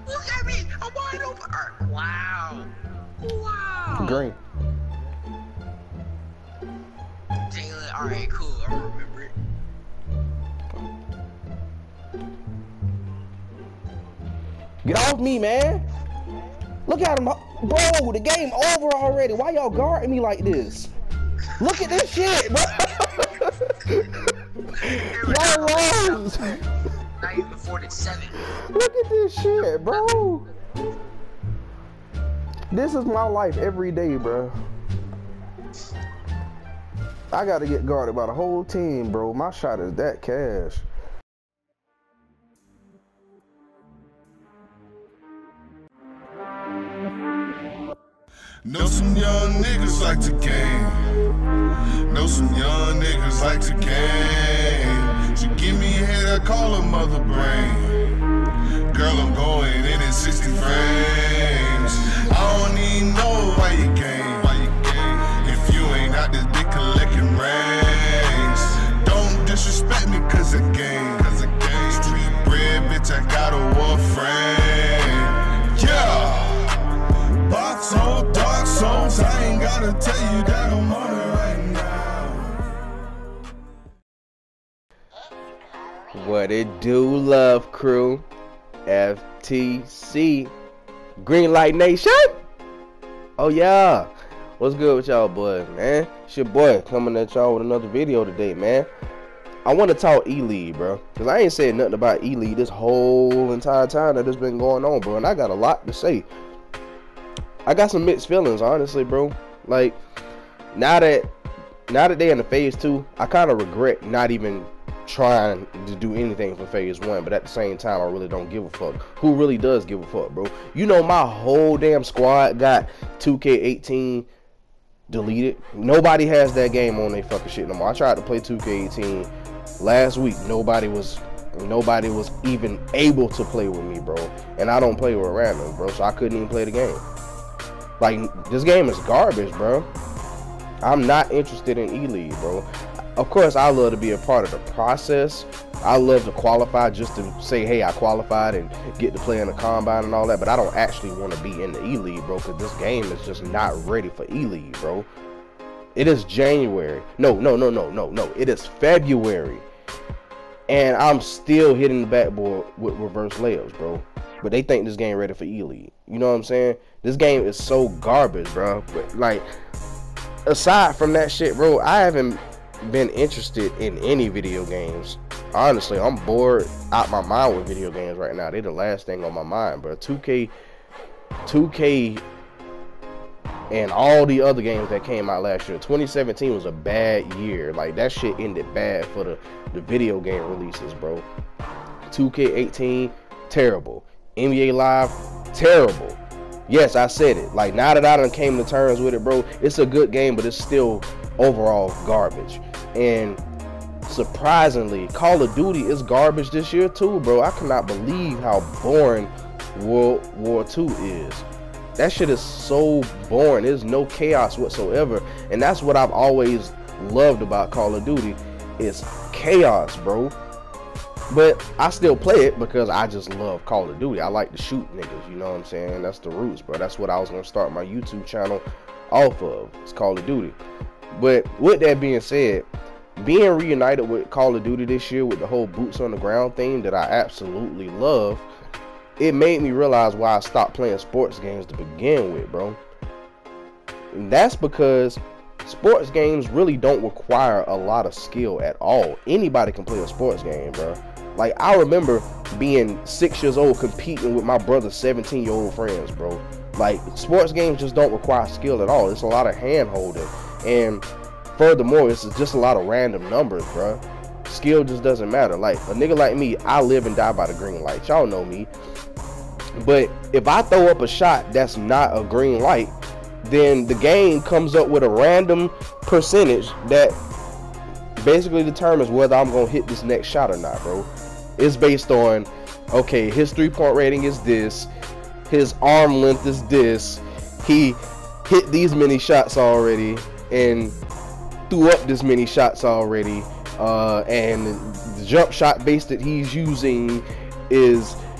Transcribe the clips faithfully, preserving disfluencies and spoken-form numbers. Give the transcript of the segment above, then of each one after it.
Look at me. I'm wide open. Wow. Wow. Green. Jalen. All right, cool. I remember it. Get off me, man. Look at him. Bro, the game over already. Why y'all guarding me like this? Look at this shit, bro. Y'all lost. Not even forty-seven. Look at this shit, bro. This is my life every day, bro. I gotta get guarded by the whole team, bro. My shot is that cash. Know some young niggas like to game. Know some young niggas like to game. She give me a head, I call her mother brain. Girl, I'm going in at sixty frames. I don't even know why you game. Why you game? If you ain't out this dick collecting rings. Don't disrespect me cause of game. Cause of game. Street bread, bitch, I got a war friend. Yeah. Box on dark souls, I ain't gotta tell you that I'm on it right now. What it do, love crew? F T C. Green Light Nation? Oh yeah. What's good with y'all boys, man? It's your boy coming at y'all with another video today, man. I want to talk E-League, bro. Because I ain't said nothing about E-League this whole entire time that it's been going on, bro. And I got a lot to say. I got some mixed feelings, honestly, bro. Like, now that now that they in the phase two, I kind of regret not even trying to do anything for phase one. But at the same time, I really don't give a fuck. Who really does give a fuck, bro? You know, my whole damn squad got two K eighteen deleted. Nobody has that game on their fucking shit no more. I tried to play two K eighteen last week. Nobody was nobody was even able to play with me, bro. And I don't play with random, bro. So I couldn't even play the game. Like, this game is garbage, bro. I'm not interested in E-League, bro. Of course, I love to be a part of the process. I love to qualify just to say, hey, I qualified and get to play in the combine and all that. But I don't actually want to be in the E-League, bro, because this game is just not ready for E-League, bro. It is January. No, no, no, no, no, no. It is February. And I'm still hitting the backboard with reverse layups, bro. But they think this game ready for E-League. You know what I'm saying? This game is so garbage, bro. But, like, aside from that shit, bro, I haven't been interested in any video games. Honestly, I'm bored out my mind with video games right now. They're the last thing on my mind, bro. two K, two K, and all the other games that came out last year. twenty seventeen was a bad year. Like, that shit ended bad for the, the video game releases, bro. two K eighteen, terrible. N B A Live, terrible. Yes, I said it. Like, now that I done came to terms with it, bro, it's a good game, but it's still overall garbage. And surprisingly, Call of Duty is garbage this year too, bro. I cannot believe how boring World War Two is. That shit is so boring. There's no chaos whatsoever. And that's what I've always loved about Call of Duty, is chaos, bro. But I still play it because I just love Call of Duty. I like to shoot niggas, you know what I'm saying? That's the roots, bro. That's what I was going to start my YouTube channel off of. It's Call of Duty. But with that being said, being reunited with Call of Duty this year with the whole boots on the ground thing that I absolutely love, it made me realize why I stopped playing sports games to begin with, bro. And that's because sports games really don't require a lot of skill at all. Anybody can play a sports game, bro. Like, I remember being six years old competing with my brother's seventeen year old friends, bro. Like, sports games just don't require skill at all. It's a lot of hand holding. And furthermore, it's just a lot of random numbers, bro. Skill just doesn't matter. Like, a nigga like me, I live and die by the green light. Y'all know me. But if I throw up a shot that's not a green light, then the game comes up with a random percentage that basically determines whether I'm going to hit this next shot or not, bro. It's based on, okay, his three-point rating is this, his arm length is this, he hit these many shots already, and threw up this many shots already, uh, and the jump shot base that he's using is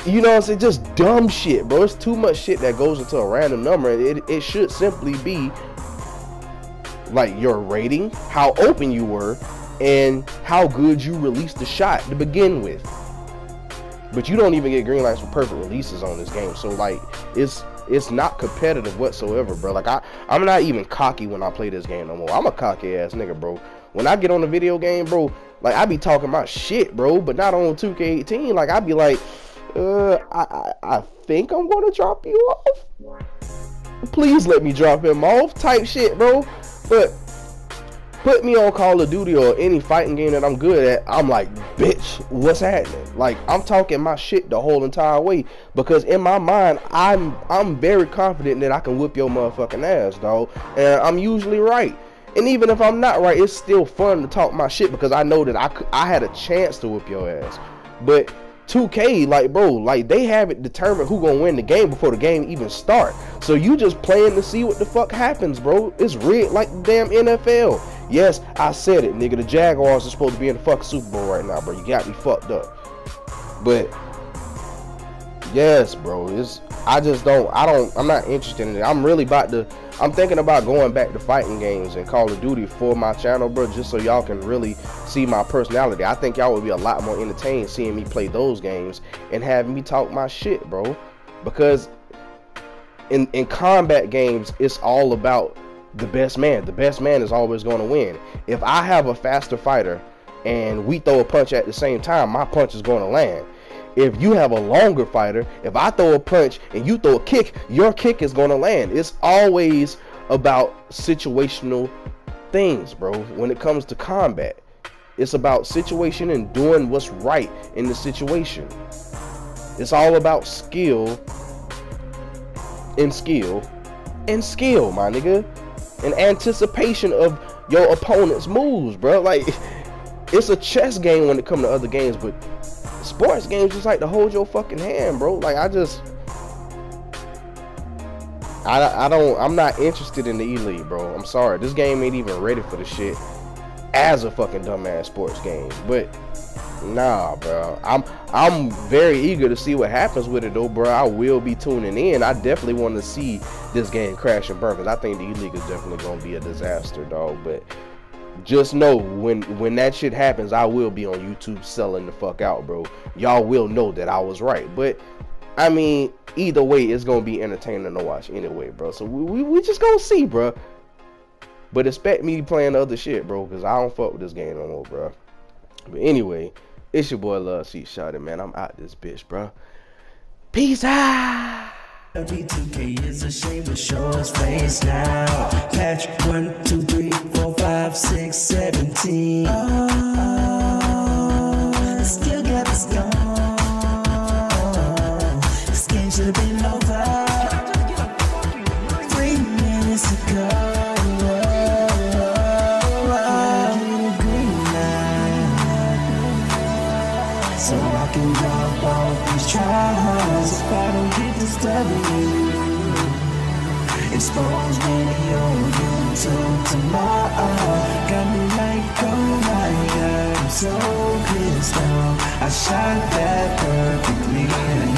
You know what I'm saying? Just dumb shit, bro. It's too much shit that goes into a random number. It, it should simply be like your rating, how open you were, and how good you released the shot to begin with. But you don't even get green lights for perfect releases on this game. So like, it's it's not competitive whatsoever, bro. Like I, I'm not even cocky when I play this game no more. I'm a cocky ass nigga, bro. When I get on the video game, bro, like I be talking my shit, bro. But not on two K eighteen. Like I be like, uh, I, I, I think I'm gonna drop you off. Please let me drop him off, type shit, bro. But put me on Call of Duty or any fighting game that I'm good at, I'm like, bitch, what's happening? Like, I'm talking my shit the whole entire way, because in my mind, I'm I'm very confident that I can whip your motherfucking ass, dog. And I'm usually right. And even if I'm not right, it's still fun to talk my shit because I know that I, I had a chance to whip your ass. But two K, like, bro, like, they have it determined who gonna win the game before the game even start. So you just playing to see what the fuck happens, bro. It's rigged like the damn N F L. Yes, I said it, nigga. The Jaguars are supposed to be in the fucking Super Bowl right now, bro. You got me fucked up. But yes, bro, it's I just don't I don't I'm not interested in it. I'm really about to I'm thinking about going back to fighting games and Call of Duty for my channel, bro, just so y'all can really see my personality. I think y'all would be a lot more entertained seeing me play those games and having me talk my shit, bro. Because in in combat games, it's all about the best man. The best man is always going to win. If I have a faster fighter and we throw a punch at the same time, my punch is going to land. If you have a longer fighter, if I throw a punch and you throw a kick, your kick is going to land. It's always about situational things, bro. When it comes to combat, it's about situation and doing what's right in the situation. It's all about skill and skill and skill, my nigga. And anticipation of your opponent's moves, bro. Like, it's a chess game when it comes to other games, but sports games just like to hold your fucking hand, bro. Like, I just I, I don't I'm not interested in the E-League, bro. I'm sorry, this game ain't even ready for the shit as a fucking dumbass sports game. But nah, bro, I'm I'm very eager to see what happens with it, though, bro. I will be tuning in. I definitely want to see this game crash and burn, because I think the E-League is definitely gonna be a disaster, dog. But just know, when when that shit happens, I will be on YouTube selling the fuck out, bro. Y'all will know that I was right. But I mean, either way, it's gonna be entertaining to watch anyway, bro. So we we, we just gonna see, bro. But expect me playing other shit, bro, because I don't fuck with this game no more, bro. But anyway, it's your boy Love Seat Shotty, man. I'm out this bitch, bro. Peace out. two K is a shame to show his face now. Patch one, two, three, four, five, six, seventeen. Oh, still got the scar. This game should have been over three minutes ago. So I can drop off these tries if I don't get this W. Expose video YouTube tomorrow. Got me like, oh my God, I'm so pissed off. I shot that perfectly.